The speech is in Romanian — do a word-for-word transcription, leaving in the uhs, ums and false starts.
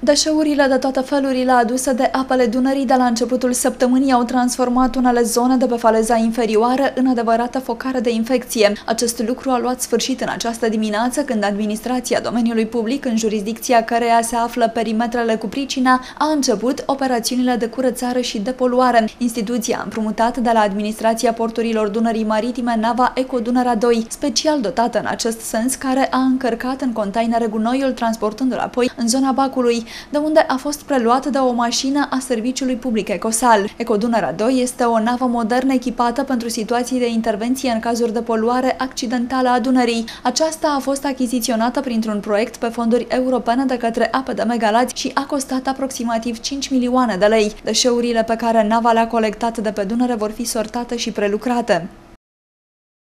Deșeurile de toate felurile aduse de apele Dunării de la începutul săptămânii au transformat unele zone de pe faleza inferioară în adevărată focare de infecție. Acest lucru a luat sfârșit în această dimineață când administrația domeniului public, în jurisdicția căreia se află perimetrele cu pricina, a început operațiunile de curățare și depoluare. Instituția a împrumutat de la administrația porturilor Dunării Maritime nava Eco Dunărea doi, special dotată în acest sens, care a încărcat în containere gunoiul, transportându-l apoi în zona Bacului, de unde a fost preluat de o mașină a Serviciului Public Ecosal. Eco Dunărea doi este o navă modernă echipată pentru situații de intervenție în cazuri de poluare accidentală a Dunării. Aceasta a fost achiziționată printr-un proiect pe fonduri europene de către Ape de Megalați și a costat aproximativ cinci milioane de lei. Deșeurile pe care nava le-a colectat de pe Dunăre vor fi sortate și prelucrate.